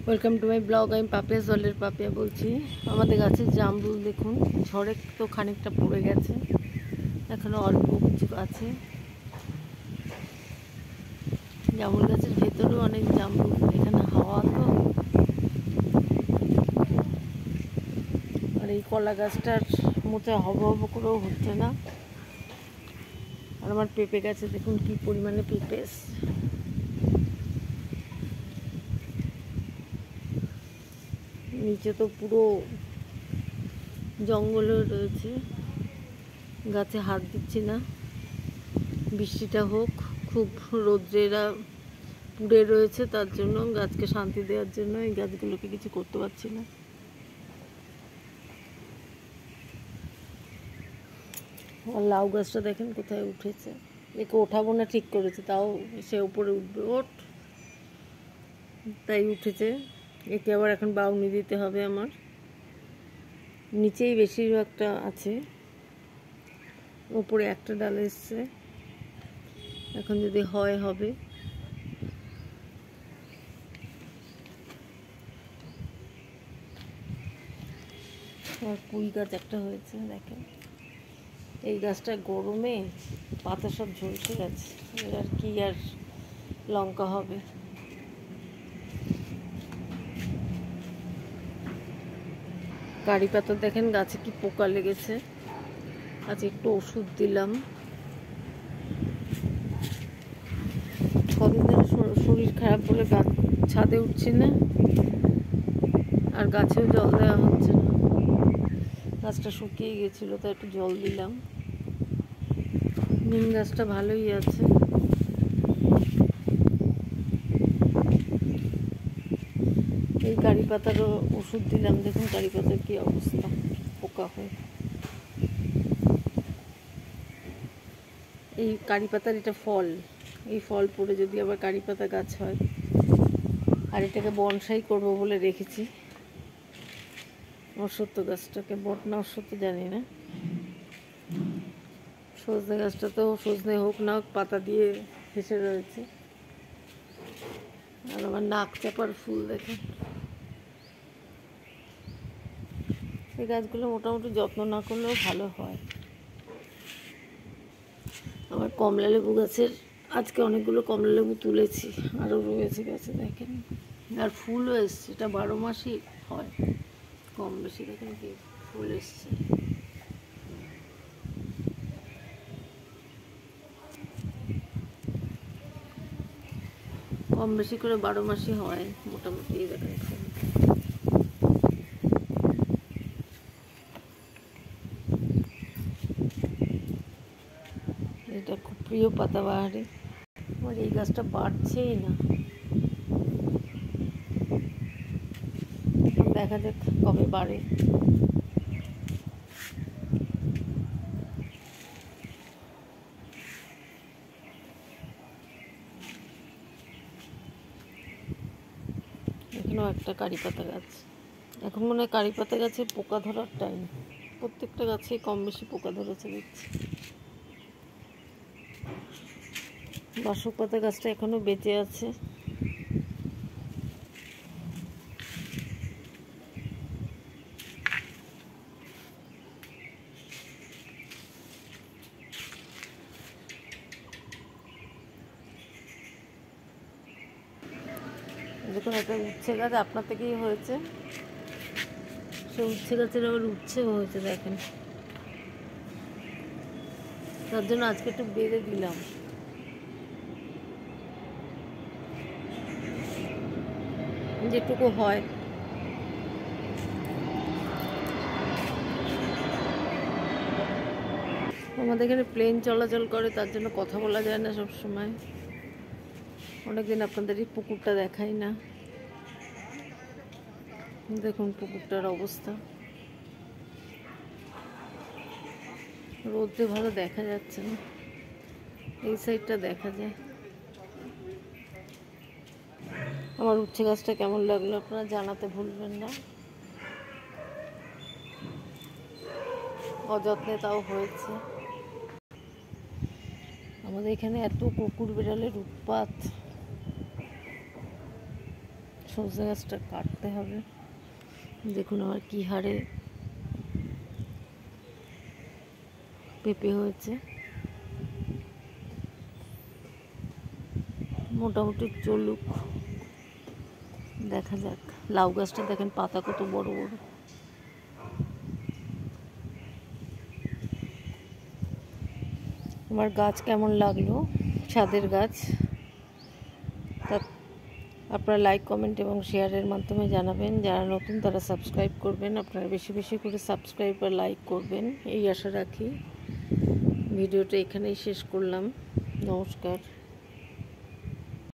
Welcome to my blog. আমি পাপিয়া জলের পাপিয়া বলছি। আমাদের গাছের জামরুল দেখুন, ঝড়ে তো খানিকটা পড়ে গেছে, এখনো অল্প কিছু আছে। জামরুল গাছের ভেতরেও অনেক জামরুল, এখানে হাওয়া তো। আর এই কলা গাছটার মতো হব হব করেও হচ্ছে না। আর আমার পেঁপে গাছে দেখুন কি পরিমাণে পেঁপে এসছে। নিচে তো পুরো জঙ্গলে রয়েছে, গাছে হাত দিচ্ছি না। বৃষ্টিটা হোক, খুব রৌদ্রেরা পুড়ে রয়েছে, তার জন্য গাছকে শান্তি দেওয়ার জন্য এই গাছগুলোকে কিছু করতে পারছি না। আর লাউ গাছটা দেখেন কোথায় উঠেছে, একে ওঠাবো না ঠিক করেছে, তাও সে উপরে উঠবে, ওঠ, তাই উঠেছে। একে আবার এখন বাউনি দিতে হবে আমার। নিচেই বেশিরভাগটা আছে, উপরে একটা ডাল এসছে, এখন যদি হয় হবে। আর কুই গাছ একটা হয়েছে দেখেন। এই গাছটা গরমে পাতা সব ঝলসে গেছে, এর আর কি আর লঙ্কা হবে। কারি পাতা দেখেন গাছে কি পোকা লেগেছে, আজ একটু ওষুধ দিলাম। কদিন ধরে শরীর খারাপ বলে গাছ ছাদে উঠছি না, আর গাছেও জল দেওয়া হচ্ছে না। গাছটা শুকিয়ে গেছিলো, তাই একটু জল দিলাম। নিম গাছটা ভালোই আছে। এই কারি পাতারও ওষুধ দিলাম, দেখুন কারি পাতার কি অবস্থা, পোকা হয়ে। এই কারি পাতার এটা ফল, এই ফল পড়ে যদি আবার কারি পাতা গাছ হয়। আর এটাকে বনসাই করবো বলে রেখেছি, অশ্বত্থ গাছটাকে। বট না অশ্বত্থ জানি না। সজনে গাছটা তো সজনে হোক না হোক পাতা দিয়ে হেসে রয়েছে। আর আমার নাক চাপার ফুল দেখেন। এই গাছগুলো মোটামুটি যত্ন না করলেও ভালো হয়। আমার কমলা লেবু গাছের আজকে অনেকগুলো কমলা লেবু তুলেছি, আরও রয়েছে গাছে দেখেন। আর ফুলও এসছে, এটা 12 মাসই হয় কম বেশি। দেখেন কি ফুল এসছে। কম বেশি করে 12 মাসই হয় মোটামুটি। দেখেন ফুল। এটা খুব প্রিয় পাতাবাহারি। আমার এই গাছটা বাড়ছেই না, দেখা যাক কবে বাড়ে। এখানেও একটা কারি পাতা গাছ। এখন মনে হয় কারি পাতা গাছে পোকা ধরার টাইম। প্রত্যেকটা গাছে কম বেশি পোকা ধরেছে দেখছি। বাসক পাতা গাছটা এখনো বেঁচে আছে। দেখুন একটা উচ্ছে গাছ আপনার থেকেই হয়েছে, সে উচ্ছে গাছের আবার উচ্ছেও হয়েছে দেখেন। তার জন্য আজকে একটু বেঁধে দিলাম। যেটুকু হয়। আমাদের এখানে প্লেন চলাচল করে, তার জন্য কথা বলা যায় না সব সময়। অনেকদিন আপনাদের এই পুকুরটা দেখাই না। দেখুন পুকুরটার অবস্থা, রোদে ভালো দেখা যাচ্ছে না, এই সাইডটা দেখা যায়। আমার উচ্ছে গাছটা কেমন লাগলো আপনারা জানাতে ভুলবেন না। অযত্নে তাও হয়েছে। আমাদের এখানে এত কুকুর বিড়ালের উৎপাত, সজনে গাছটা কাটতে হবে। দেখুন আমার কী হারে পেঁপে হয়েছে, মোটামুটি চলুক, দেখা যাক। লাউ গাছটা দেখেন পাতা কত বড় বড়। আমার গাছ কেমন লাগলো, ছাদের গাছ, তা আপনারা লাইক, কমেন্ট এবং শেয়ারের মাধ্যমে জানাবেন। যারা নতুন তারা সাবস্ক্রাইব করবেন। আপনারা বেশি বেশি করে সাবস্ক্রাইব আর লাইক করবেন, এই আশা রাখি। ভিডিওটা এখানেই শেষ করলাম। নমস্কার।